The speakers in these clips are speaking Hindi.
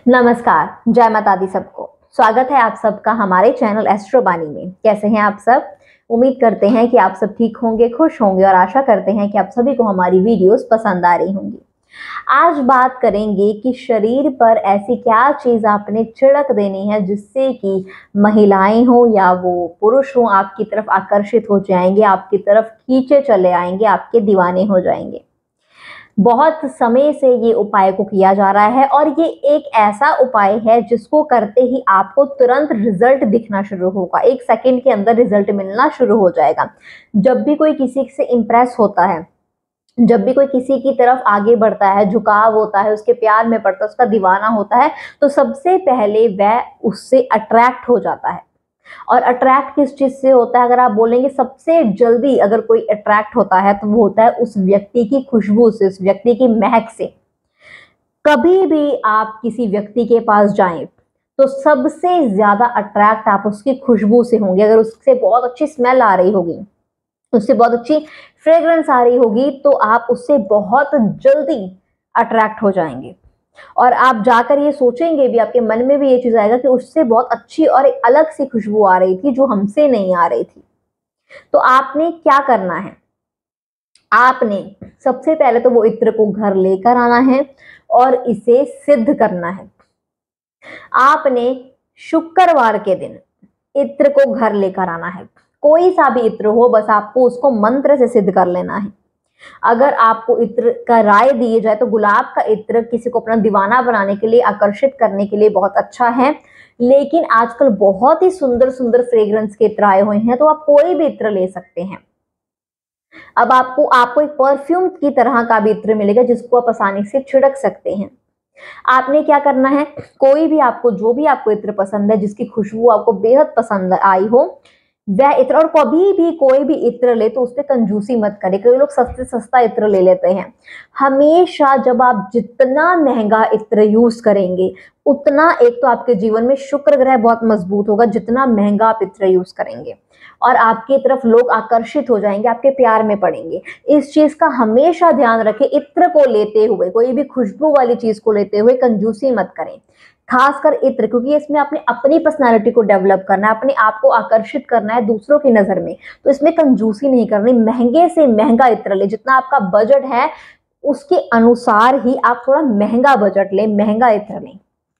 नमस्कार, जय माता दी सबको। स्वागत है आप सबका हमारे चैनल एस्ट्रो बानी में। कैसे हैं आप सब? उम्मीद करते हैं कि आप सब ठीक होंगे, खुश होंगे और आशा करते हैं कि आप सभी को हमारी वीडियोस पसंद आ रही होंगी। आज बात करेंगे कि शरीर पर ऐसी क्या चीज आपने छिड़क देनी है जिससे कि महिलाएं हो या वो पुरुष हो आपकी तरफ आकर्षित हो जाएंगे, आपकी तरफ खींचे चले आएंगे, आपके दीवाने हो जाएंगे। बहुत समय से ये उपाय को किया जा रहा है और ये एक ऐसा उपाय है जिसको करते ही आपको तुरंत रिजल्ट दिखना शुरू होगा। 1 सेकंड के अंदर रिजल्ट मिलना शुरू हो जाएगा। जब भी कोई किसी से इंप्रेस होता है, जब भी कोई किसी की तरफ आगे बढ़ता है, झुकाव होता है, उसके प्यार में पड़ता है, उसका दीवाना होता है, तो सबसे पहले वह उससे अट्रैक्ट हो जाता है। और अट्रैक्ट किस चीज से होता है? अगर आप बोलेंगे सबसे जल्दी अगर कोई अट्रैक्ट होता है तो वो होता है उस व्यक्ति की खुशबू से, उस व्यक्ति की महक से। कभी भी आप किसी व्यक्ति के पास जाएं तो सबसे ज्यादा अट्रैक्ट आप उसकी खुशबू से होंगे। अगर उससे बहुत अच्छी स्मेल आ रही होगी, उससे बहुत अच्छी फ्रेग्रेंस आ रही होगी, तो आप उससे बहुत जल्दी अट्रैक्ट हो जाएंगे। और आप जाकर ये सोचेंगे भी, आपके मन में भी ये चीज आएगा कि उससे बहुत अच्छी और एक अलग सी खुशबू आ रही थी जो हमसे नहीं आ रही थी। तो आपने क्या करना है? आपने सबसे पहले तो वो इत्र को घर लेकर आना है और इसे सिद्ध करना है। आपने शुक्रवार के दिन इत्र को घर लेकर आना है। कोई सा भी इत्र हो, बस आपको उसको मंत्र से सिद्ध कर लेना है। अगर आपको इत्र का राय दिए जाए तो गुलाब का इत्र किसी को अपना दीवाना बनाने के लिए, आकर्षित करने के लिए बहुत अच्छा है। लेकिन आजकल बहुत ही सुंदर सुंदर फ्रेग्रेंस के इत्र आए हुए हैं, तो आप कोई भी इत्र ले सकते हैं। अब आपको एक परफ्यूम की तरह का भी इत्र मिलेगा जिसको आप आसानी से छिड़क सकते हैं। आपने क्या करना है? कोई भी आपको, जो भी आपको इत्र पसंद है, जिसकी खुशबू आपको बेहद पसंद आई हो, वह इत्र। और कभी भी कोई भी इत्र ले तो उस पर कंजूसी मत करें। कई लोग सस्ते सस्ता इत्र ले लेते हैं। हमेशा जब आप जितना महंगा इत्र यूज करेंगे उतना एक तो आपके जीवन में शुक्र ग्रह बहुत मजबूत होगा, जितना महंगा आप इत्र यूज करेंगे, और आपकी तरफ लोग आकर्षित हो जाएंगे, आपके प्यार में पड़ेंगे। इस चीज का हमेशा ध्यान रखें। इत्र को लेते हुए, कोई भी खुशबू वाली चीज को लेते हुए कंजूसी मत करें, खासकर इत्र, क्योंकि इसमें आपने अपनी पर्सनालिटी को डेवलप करना है, अपने आप को आकर्षित करना है दूसरों की नजर में। तो इसमें कंजूसी नहीं करनी। महंगे से महंगा इत्र ले, जितना आपका बजट है उसके अनुसार ही आप थोड़ा महंगा बजट लें, महंगा इत्र लें।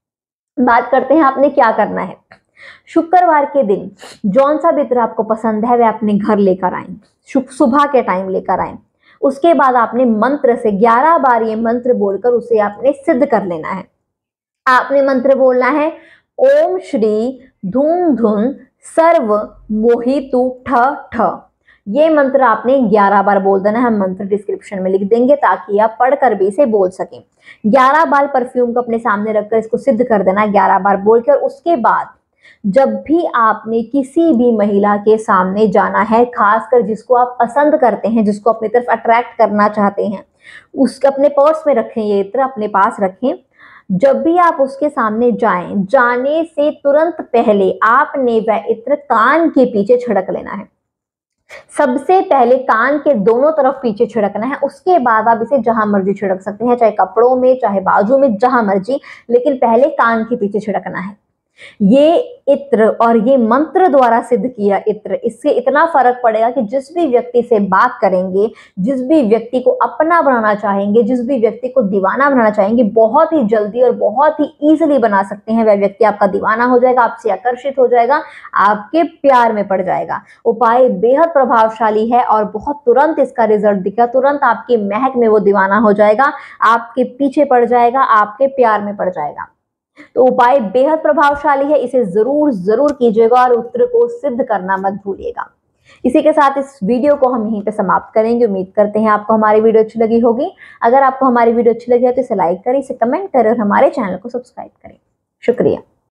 बात करते हैं आपने क्या करना है। शुक्रवार के दिन जौन सा भी इत्र आपको पसंद है वह अपने घर लेकर आए, सुबह के टाइम लेकर आए। उसके बाद आपने मंत्र से 11 बार ये मंत्र बोलकर उसे आपने सिद्ध कर लेना है। आपने मंत्र बोलना है, ओम श्री धूम धुन सर्व मोहितु ठ ठ। ये मंत्र आपने 11 बार बोल देना है। हम मंत्र डिस्क्रिप्शन में लिख देंगे ताकि आप पढ़कर भी इसे बोल सकें। 11 बार परफ्यूम को अपने सामने रखकर इसको सिद्ध कर देना है 11 बार बोलकर। उसके बाद जब भी आपने किसी भी महिला के सामने जाना है, खासकर जिसको आप पसंद करते हैं, जिसको अपनी तरफ अट्रैक्ट करना चाहते हैं, उसके अपने पर्स में रखें, ये इत्र अपने पास रखें। जब भी आप उसके सामने जाएं, जाने से तुरंत पहले आपने वह इत्र कान के पीछे छिड़क लेना है। सबसे पहले कान के दोनों तरफ पीछे छिड़कना है। उसके बाद आप इसे जहां मर्जी छिड़क सकते हैं, चाहे कपड़ों में, चाहे बाजू में, जहां मर्जी, लेकिन पहले कान के पीछे छिड़कना है। ये इत्र और ये मंत्र द्वारा सिद्ध किया इत्र, इससे इतना फर्क पड़ेगा कि जिस भी व्यक्ति से बात करेंगे, जिस भी व्यक्ति को अपना बनाना चाहेंगे, जिस भी व्यक्ति को दीवाना बनाना चाहेंगे, बहुत ही जल्दी और बहुत ही इजीली बना सकते हैं। वह व्यक्ति आपका दीवाना हो जाएगा, आपसे आकर्षित हो जाएगा, आपके प्यार में पड़ जाएगा। उपाय बेहद प्रभावशाली है और बहुत तुरंत इसका रिजल्ट दिखेगा। तुरंत आपकी महक में वो दीवाना हो जाएगा, आपके पीछे पड़ जाएगा, आपके प्यार में पड़ जाएगा। तो उपाय बेहद प्रभावशाली है, इसे जरूर जरूर कीजिएगा और उत्तर को सिद्ध करना मत भूलिएगा। इसी के साथ इस वीडियो को हम यहीं पे समाप्त करेंगे। उम्मीद करते हैं आपको हमारी वीडियो अच्छी लगी होगी। अगर आपको हमारी वीडियो अच्छी लगी है तो इसे लाइक करें, इसे कमेंट करें और हमारे चैनल को सब्सक्राइब करें। शुक्रिया।